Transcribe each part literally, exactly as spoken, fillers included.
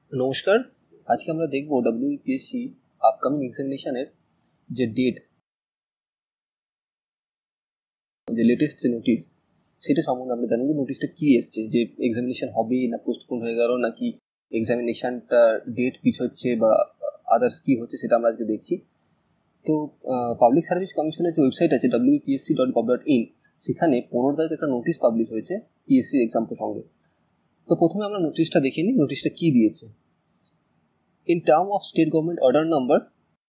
নমস্কার। আজকে আমরা দেখব ডব্লিউবিপিএসসি আপকামিং এক্সামিনেশনের যে ডেট, যে লেটেস্ট যে নোটিশ, সেটা সম্বন্ধে আমরা জানি যে নোটিশটা কী এসছে, যে এক্সামিনেশন হবে না পোস্টপোন হয়ে গেল, নাকি এক্সামিনেশনটা ডেট পিছোচ্ছে বা আদার্স কী হচ্ছে, সেটা আমরা আজকে দেখছি। তো পাবলিক সার্ভিস কমিশনের যে ওয়েবসাইট আছে WBPSC dot gov dot in, সেখানে পনেরো তারিখ একটা নোটিশ পাবলিশ হয়েছে পিএসসি এক্সাম প্রসঙ্গে। তো প্রথমে আমরা নোটিশটা দেখে নিই, নোটিশটা কী দিয়েছে। In term of state government order number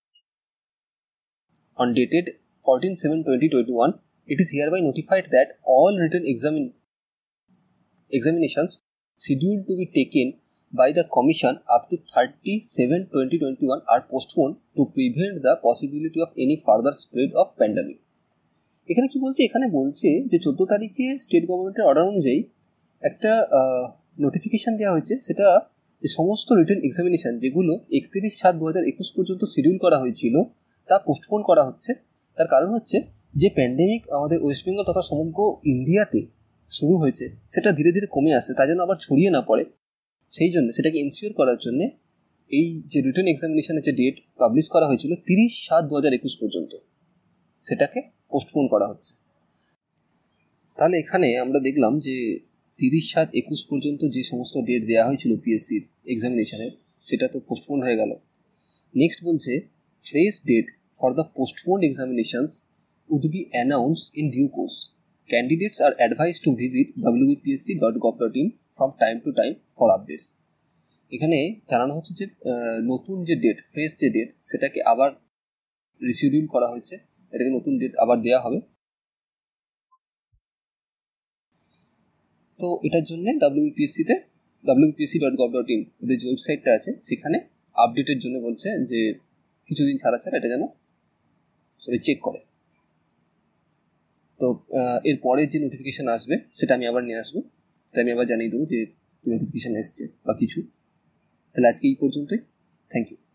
on dated fourteen seven twenty twenty-one, it is hereby notified that all written examin examinations scheduled to be taken by the commission up to thirty seven twenty twenty-one are postponed to prevent the possibility of any further spread of pandemic. এখানে কি বলছে, এখানে বলছে যে চোদ্দো তারিখে state গভর্নমেন্টের order অনুযায়ী একটা নোটিফিকেশান দেওয়া হয়েছে, সেটা যে সমস্ত রিটেন এক্সামিনেশান যেগুলো একত্রিশ সাত দু হাজার একুশ পর্যন্ত শিডিউল করা হয়েছিল তা পোস্টপোন করা হচ্ছে। তার কারণ হচ্ছে যে প্যান্ডেমিক আমাদের ওয়েস্ট বেঙ্গল তথা সমগ্র ইন্ডিয়াতে শুরু হয়েছে, সেটা ধীরে ধীরে কমে আসছে, তাই জন্য আবার ছড়িয়ে না পড়ে, সেই জন্য সেটাকে এনশিওর করার জন্যে এই যে রিটেন এক্সামিনেশানের যে ডেট পাবলিশ করা হয়েছিল তিরিশ সাত দু হাজার একুশ পর্যন্ত, সেটাকে পোস্টপোন করা হচ্ছে। তাহলে এখানে আমরা দেখলাম যে তিরিশ সাত একুশ পর্যন্ত যে সমস্ত ডেট দেওয়া হয়েছিল পিএসসির এক্সামিনেশনের, সেটা তো পোস্টপোন হয়ে গেল। নেক্সট বলছে fresh date for the postponed examinations would be announce in due course. Candidates are advise to visit WBPSC dot gov dot in from time to time for updates. এখানে জানানো হচ্ছে যে নতুন যে ডেট, ফ্রেশ যে date, সেটাকে আবার reschedule করা হয়েছে, এটাকে নতুন ডেট আবার দেওয়া হবে। তো এটার জন্যে ডাব্লিউবিপিএসসিতে WBPSC dot gov dot in এদের যে ওয়েবসাইটটা আছে, সেখানে আপডেটের জন্য বলছে যে কিছুদিন ছাড়া ছাড়া এটা যেন সবাই চেক করে। তো এরপরে যে নোটিফিকেশান আসবে সেটা আমি আবার নিয়ে আসবো, সেটা আমি আবার জানিয়ে দেবো যে নোটিফিকেশান এসছে বা কিছু। তাহলে আজকে এই পর্যন্তই। Thank you.